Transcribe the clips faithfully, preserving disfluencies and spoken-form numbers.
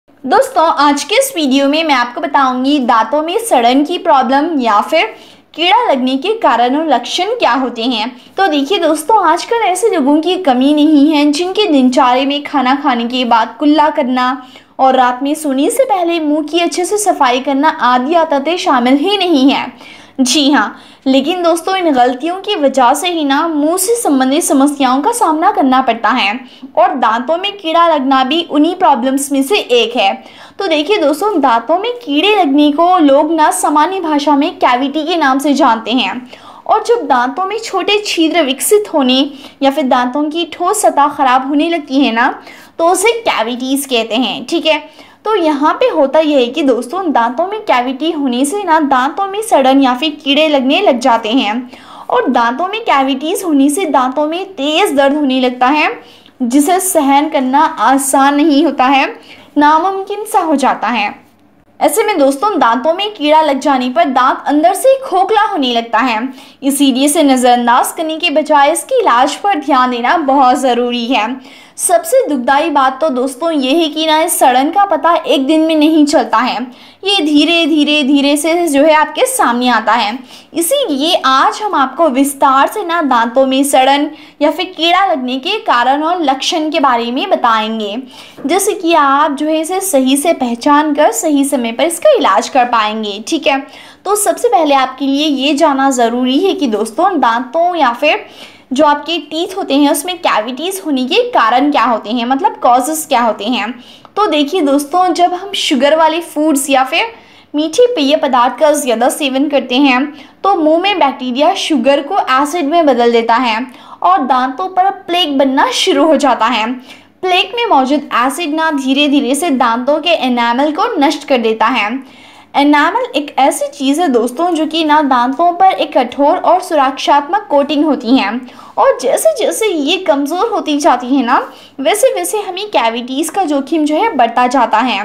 दोस्तों आज के इस वीडियो में मैं आपको बताऊंगी दांतों में सड़न की प्रॉब्लम या फिर कीड़ा लगने के कारण और लक्षण क्या होते हैं। तो देखिए दोस्तों, आजकल ऐसे लोगों की कमी नहीं है जिनके दिनचर्या में खाना खाने के बाद कुल्ला करना और रात में सोने से पहले मुंह की अच्छे से सफाई करना आदि आदतें शामिल ही नहीं है। जी हाँ, लेकिन दोस्तों इन गलतियों की वजह से ही ना मुंह से संबंधित समस्याओं का सामना करना पड़ता है और दांतों में कीड़ा लगना भी उन्हीं प्रॉब्लम्स में से एक है। तो देखिए दोस्तों, दांतों में कीड़े लगने को लोग ना सामान्य भाषा में कैविटी के नाम से जानते हैं और जब दांतों में छोटे छिद्र विकसित होने या फिर दांतों की ठोस सतह खराब होने लगती है ना, तो उसे कैविटीज कहते हैं। ठीक है, तो यहाँ पे होता यह है कि दोस्तों दांतों में कैविटी होने से ना दांतों में सड़न या फिर कीड़े लगने लग जाते हैं और दांतों में कैविटीज होने से दांतों में तेज दर्द होने लगता है जिसे सहन करना आसान नहीं होता है, नामुमकिन सा हो जाता है। ऐसे में दोस्तों दांतों में कीड़ा लग जाने पर दांत अंदर से खोखला होने लगता है, इसीलिए इसे नज़रअंदाज करने के बजाय इसके इलाज पर ध्यान देना बहुत ज़रूरी है। सबसे दुखदाई बात तो दोस्तों ये है कि ना इस सड़न का पता एक दिन में नहीं चलता है, ये धीरे धीरे धीरे से जो है आपके सामने आता है। इसीलिए आज हम आपको विस्तार से ना दांतों में सड़न या फिर कीड़ा लगने के कारण और लक्षण के बारे में बताएंगे, जैसे कि आप जो है इसे सही से पहचान कर सही समय पर इसका इलाज कर पाएंगे। ठीक है, तो सबसे पहले आपके लिए ये जानना ज़रूरी है कि दोस्तों दांतों या फिर जो आपके टीथ होते हैं उसमें कैविटीज़ होने के कारण क्या होते हैं, मतलब कॉजेस क्या होते हैं। तो देखिए दोस्तों, जब हम शुगर वाले फूड्स या फिर मीठे पेय पदार्थ का ज़्यादा सेवन करते हैं तो मुंह में बैक्टीरिया शुगर को एसिड में बदल देता है और दांतों पर प्लेक बनना शुरू हो जाता है। प्लेक में मौजूद एसिड ना धीरे धीरे से दांतों के एनामल को नष्ट कर देता है। एनामल एक ऐसी चीज़ है दोस्तों जो कि ना दांतों पर एक कठोर और सुरक्षात्मक कोटिंग होती है और जैसे जैसे ये कमज़ोर होती जाती है ना, वैसे वैसे हमें कैविटीज़ का जोखिम जो है बढ़ता जाता है।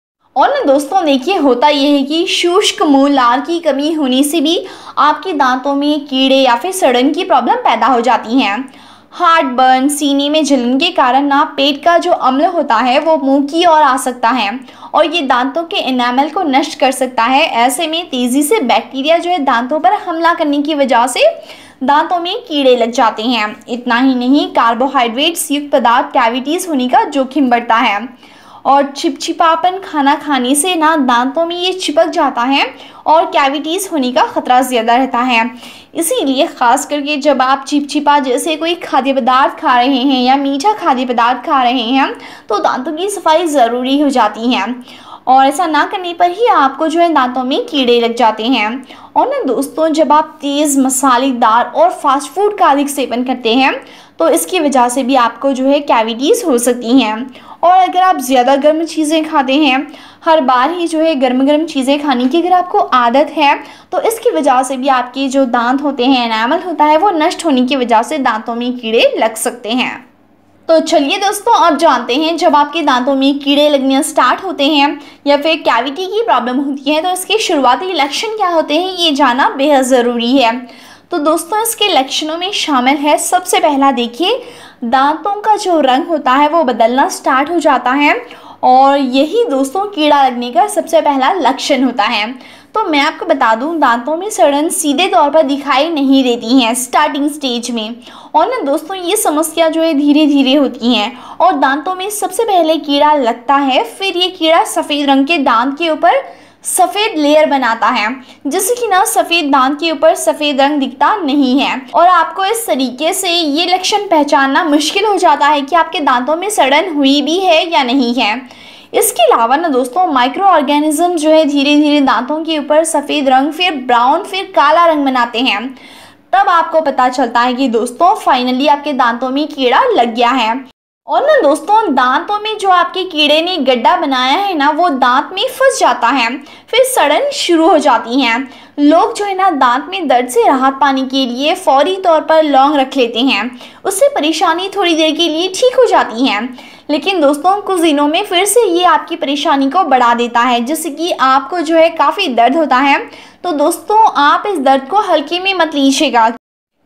और ना दोस्तों देखिए, होता यह है कि शुष्क मुंह लार की कमी होने से भी आपके दांतों में कीड़े या फिर सड़न की प्रॉब्लम पैदा हो जाती हैं। हार्ट बर्न, सीने में जलन के कारण ना पेट का जो अम्ल होता है वो मुंह की ओर आ सकता है और ये दांतों के एनामल को नष्ट कर सकता है। ऐसे में तेज़ी से बैक्टीरिया जो है दांतों पर हमला करने की वजह से दांतों में कीड़े लग जाते हैं। इतना ही नहीं, कार्बोहाइड्रेट्स युक्त पदार्थ कैविटीज़ होने का जोखिम बढ़ता है और चिपचिपापन खाना खाने से ना दांतों में ये चिपक जाता है और कैविटीज़ होने का खतरा ज़्यादा रहता है। इसीलिए ख़ास करके जब आप चिपचिपा जैसे कोई खाद्य पदार्थ खा रहे हैं या मीठा खाद्य पदार्थ खा रहे हैं तो दांतों की सफाई ज़रूरी हो जाती है और ऐसा ना करने पर ही आपको जो है दांतों में कीड़े लग जाते हैं। और ना दोस्तों, जब आप तेज़ मसालेदार और फास्ट फूड का अधिक सेवन करते हैं तो इसकी वजह से भी आपको जो है कैविटीज़ हो सकती हैं। और अगर आप ज़्यादा गर्म चीज़ें खाते हैं, हर बार ही जो है गर्म गर्म चीज़ें खाने की अगर आपको आदत है तो इसकी वजह से भी आपके जो दांत होते हैं, एनामल होता है, वो नष्ट होने की वजह से दांतों में कीड़े लग सकते हैं। तो चलिए दोस्तों, अब जानते हैं जब आपके दांतों में कीड़े लगने स्टार्ट होते हैं या फिर कैविटी की प्रॉब्लम होती है तो इसके शुरुआती लक्षण क्या होते हैं, ये जानना बेहद ज़रूरी है। तो दोस्तों इसके लक्षणों में शामिल है, सबसे पहला देखिए, दांतों का जो रंग होता है वो बदलना स्टार्ट हो जाता है और यही दोस्तों कीड़ा लगने का सबसे पहला लक्षण होता है। तो मैं आपको बता दूं, दांतों में सड़न सीधे तौर पर दिखाई नहीं देती हैं स्टार्टिंग स्टेज में और ना दोस्तों ये समस्या जो है धीरे धीरे होती हैं और दांतों में सबसे पहले कीड़ा लगता है, फिर ये कीड़ा सफ़ेद रंग के दांत के ऊपर सफ़ेद लेयर बनाता है, जिससे कि ना सफ़ेद दांत के ऊपर सफ़ेद रंग दिखता नहीं है और आपको इस तरीके से ये लक्षण पहचानना मुश्किल हो जाता है कि आपके दांतों में सड़न हुई भी है या नहीं है। इसके अलावा ना दोस्तों माइक्रो ऑर्गेनिज्म जो है धीरे धीरे दांतों के ऊपर सफ़ेद रंग, फिर ब्राउन, फिर काला रंग बनाते हैं। तब आपको पता चलता है कि दोस्तों फाइनली आपके दांतों में कीड़ा लग गया है। और ना दोस्तों दांतों में जो आपके कीड़े ने गड्ढा बनाया है ना वो दांत में फंस जाता है, फिर सड़न शुरू हो जाती हैं। लोग जो है ना दांत में दर्द से राहत पाने के लिए फौरी तौर पर लौंग रख लेते हैं, उससे परेशानी थोड़ी देर के लिए ठीक हो जाती है। लेकिन दोस्तों कुछ दिनों में फिर से ये आपकी परेशानी को बढ़ा देता है, जिससे कि आपको जो है काफ़ी दर्द होता है। तो दोस्तों आप इस दर्द को हल्के में मत लीजिएगा,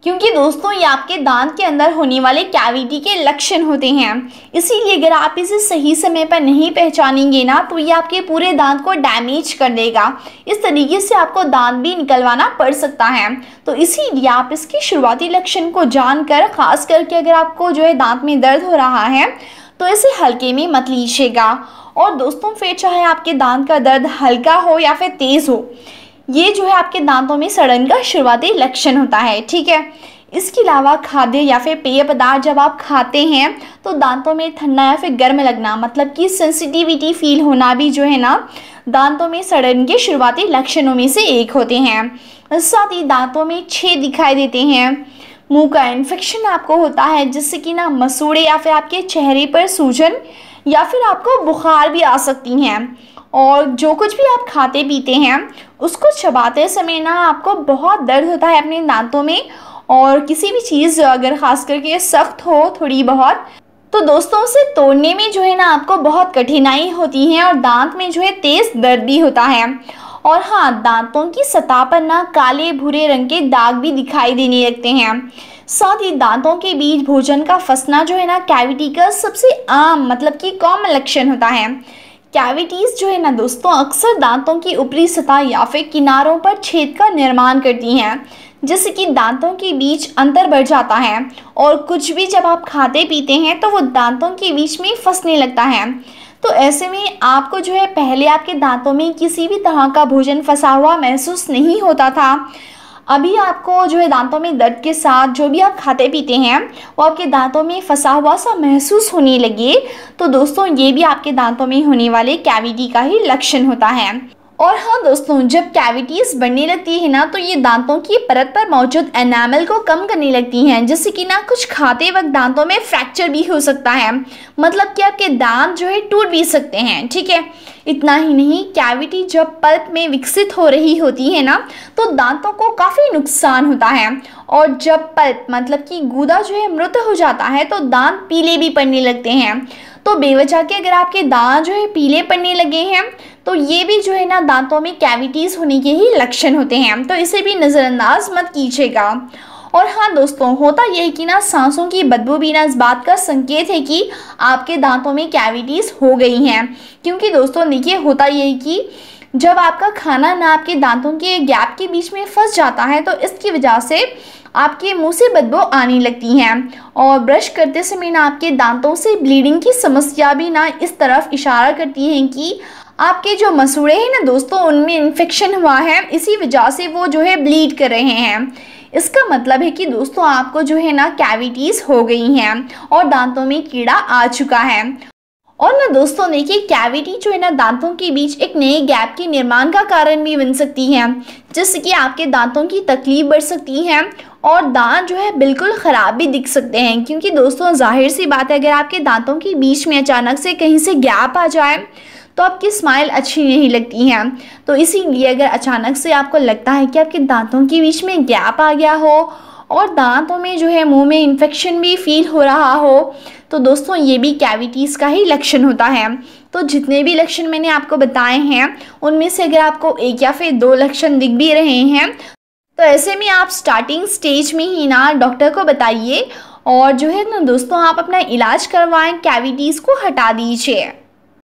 क्योंकि दोस्तों ये आपके दांत के अंदर होने वाले कैविटी के लक्षण होते हैं। इसीलिए अगर आप इसे सही समय पर नहीं पहचानेंगे ना तो ये आपके पूरे दांत को डैमेज कर देगा। इस तरीके से आपको दांत भी निकलवाना पड़ सकता है। तो इसीलिए आप इसके शुरुआती लक्षण को जानकर, खास करके अगर आपको जो है दांत में दर्द हो रहा है तो इसे हल्के में मत लीजिएगा। और दोस्तों फिर चाहे आपके दांत का दर्द हल्का हो या फिर तेज़ हो, ये जो है आपके दांतों में सड़न का शुरुआती लक्षण होता है, ठीक है। इसके अलावा खाद्य या फिर पेय पदार्थ जब आप खाते हैं तो दांतों में ठंडा या फिर गर्म लगना, मतलब कि सेंसिटिविटी फील होना भी जो है ना दांतों में सड़न के शुरुआती लक्षणों में से एक होते हैं। साथ ही दांतों में छेद दिखाई देते हैं, मुंह का इन्फेक्शन आपको होता है जिससे कि ना मसूड़े या फिर आपके चेहरे पर सूजन या फिर आपको बुखार भी आ सकती हैं। और जो कुछ भी आप खाते पीते हैं उसको चबाते समय ना आपको बहुत दर्द होता है अपने दांतों में। और किसी भी चीज़ अगर ख़ास करके सख्त हो थोड़ी बहुत तो दोस्तों उसे तोड़ने में जो है ना आपको बहुत कठिनाई होती है और दांत में जो है तेज़ दर्द भी होता है। और हाँ, दांतों की सतह पर ना काले भूरे रंग के दाग भी दिखाई देने लगते हैं। साथ ही दांतों के बीच भोजन का फंसना जो है ना कैविटी का सबसे आम, मतलब कि कॉमन लक्षण होता है। कैविटीज़ जो है ना दोस्तों अक्सर दांतों की ऊपरी सतह या फिर किनारों पर छेद का निर्माण करती हैं, जिससे कि दांतों के बीच अंतर बढ़ जाता है और कुछ भी जब आप खाते पीते हैं तो वो दांतों के बीच में फंसने लगता है। तो ऐसे में आपको जो है पहले आपके दांतों में किसी भी तरह का भोजन फंसा हुआ महसूस नहीं होता था। अभी आपको जो है दांतों में दर्द के साथ जो भी आप खाते पीते हैं वो आपके दांतों में फंसा हुआ सा महसूस होने लगे तो दोस्तों ये भी आपके दांतों में होने वाले कैविटी का ही लक्षण होता है। और हाँ दोस्तों, जब कैविटीज़ बढ़ने लगती है ना तो ये दांतों की परत पर मौजूद एनामल को कम करने लगती हैं, जिससे कि ना कुछ खाते वक्त दांतों में फ्रैक्चर भी हो सकता है, मतलब कि आपके दांत जो है टूट भी सकते हैं, ठीक है। इतना ही नहीं, कैविटी जब पल्प में विकसित हो रही होती है ना तो दांतों को काफ़ी नुकसान होता है। और जब पल्प मतलब कि गूदा जो है मृत हो जाता है तो दांत पीले भी पड़ने लगते हैं। तो बेवजह के अगर आपके दांत जो है पीले पड़ने लगे हैं तो ये भी जो है ना दांतों में कैविटीज़ होने के ही लक्षण होते हैं, तो इसे भी नज़रअंदाज मत कीजिएगा। और हाँ दोस्तों, होता यह है कि ना सांसों की बदबू भी ना इस बात का संकेत है कि आपके दांतों में कैविटीज़ हो गई हैं। क्योंकि दोस्तों देखिए, होता यह है कि जब आपका खाना ना आपके दांतों के गैप के बीच में फंस जाता है तो इसकी वजह से आपके मुंह से बदबू आने लगती हैं। और ब्रश करते समय ना आपके दांतों से ब्लीडिंग की समस्या भी ना इस तरफ इशारा करती है कि आपके जो मसूड़े हैं ना दोस्तों उनमें इन्फेक्शन हुआ है, इसी वजह से वो जो है ब्लीड कर रहे हैं। इसका मतलब है कि दोस्तों आपको जो है ना कैविटीज़ हो गई हैं और दांतों में कीड़ा आ चुका है। और ना दोस्तों देखिए, कैविटी जो है ना दांतों के बीच एक नए गैप के निर्माण का कारण भी बन सकती है, जिससे कि आपके दांतों की तकलीफ बढ़ सकती है और दांत जो है बिल्कुल ख़राब भी दिख सकते हैं। क्योंकि दोस्तों जाहिर सी बात है, अगर आपके दांतों के बीच में अचानक से कहीं से गैप आ जाए तो आपकी स्माइल अच्छी नहीं लगती है। तो इसीलिए अगर अचानक से आपको लगता है कि आपके दांतों के बीच में गैप आ गया हो और दांतों में जो है मुंह में इन्फेक्शन भी फील हो रहा हो तो दोस्तों ये भी कैविटीज़ का ही लक्षण होता है। तो जितने भी लक्षण मैंने आपको बताए हैं उनमें से अगर आपको एक या फिर दो लक्षण दिख भी रहे हैं तो ऐसे में आप स्टार्टिंग स्टेज में ही ना डॉक्टर को बताइए और जो है ना दोस्तों आप अपना इलाज करवाएं, कैविटीज़ को हटा दीजिए।